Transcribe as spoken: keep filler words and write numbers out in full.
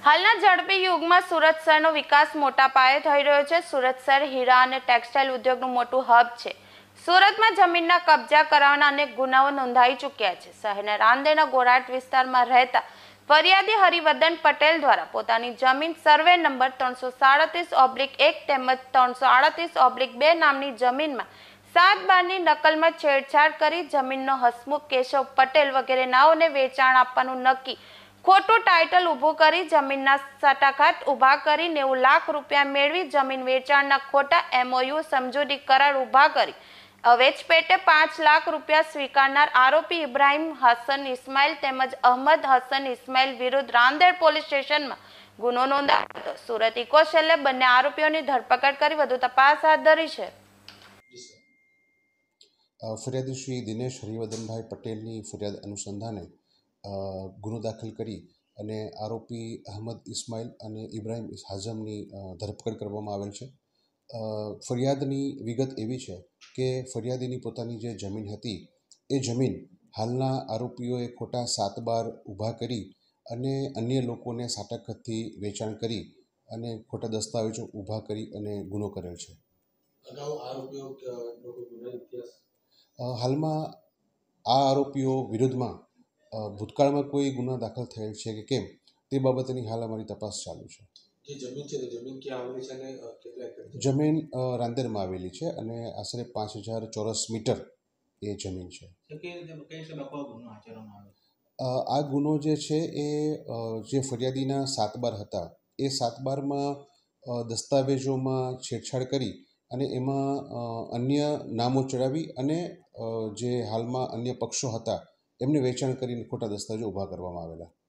હાલના ઝડપી યુગમાં સુરત શહેરનો વિકાસ મોટા પાયે થઈ રહ્યો છે। સુરત શહેર હીરા અને ટેક્સટાઇલ ઉદ્યોગનું મોટું હબ છે। સુરતમાં જમીનના કબજા કરવાના અનેક ગુનાઓ નોંધાઈ ચૂક્યા છે। શહેરના રાંદેરના ગોરાટ વિસ્તારમાં રહેતા ફરિયાદી હરિવર્ધન પટેલ દ્વારા પોતાની જમીન સર્વે નંબર ત્રણસો સાડત્રીસ ઓબ્લિક એક તેમજ ત્રણસો આડત્રીસ ઓબ્લિક બે નામની જમીનમાં સાત બારની નકલમાં છેડછાડ કરી જમીનનો હસમુખ કેશવ પટેલ વગેરે નાઓને વેચાણ આપવાનું નક્કી ખોટું ટાઇટલ ઊભું કરી જમીનના સટાઘાત ઊભા કરી નેવું લાખ રૂપિયા મેળવી જમીન વેચાણના ખોટા એમઓયુ સમજૂતી કરાર ઊભા કરી અવેજ પેટે પાંચ લાખ રૂપિયા સ્વીકારનાર આરોપી ઇબ્રાહિમ હસન ઇસ્માઇલ તેમજ અહમદ હસન ઇસ્માઇલ વિરુદ્ધ રાંદેર પોલીસ સ્ટેશનમાં ગુનો નોંધાયો હતો। સુરત ઇકો સેલે બંને આરોપીઓની ધરપકડ કરી વધુ તપાસ હાથ ધરી છે। ફરિયાદી શ્રી દિનેશ હરિવર્ધનભાઈ પટેલની ફરિયાદ અનુસંધાને ગુનો દાખલ કરી અને આરોપી અહમદ ઇસ્માઇલ અને ઇબ્રાહિમ હાઝમની ધરપકડ કરવામાં આવેલ છે। ફરિયાદની વિગત એવી છે કે ફરિયાદીની પોતાની જે જમીન હતી એ જમીન હાલના આરોપીઓએ ખોટા સાત બાર ઊભા કરી અને અન્ય લોકોને સાટાઘાતથી વેચાણ કરી અને ખોટા દસ્તાવેજો ઊભા કરી અને ગુનો કરેલ છે। અગાઉ આરોપીઓ હાલમાં આ આરોપીઓ વિરુદ્ધમાં ભૂતકાળમાં કોઈ ગુના દાખલ થયેલ છે કે કેમ તે બાબતની હાલ અમારી તપાસ ચાલુ છે। જે જમીન છે તે જમીન ક્યાં આવેલી છે અને કેટલા એકર છે? જમીન રાંદેરમાં આવેલી છે અને આશરે પાંચ હજાર ચોરસ મીટર એ જમીન છે। આ ગુનો જે છે એ જે ફરિયાદીના સાત બાર હતા એ સાત બારમાં દસ્તાવેજોમાં છેડછાડ કરી અને એમાં અન્ય નામો ચડાવી અને જે હાલમાં અન્ય પક્ષો હતા એમને વેચાણ કરીને ખોટા દસ્તાવેજો ઊભા કરવામાં આવેલા।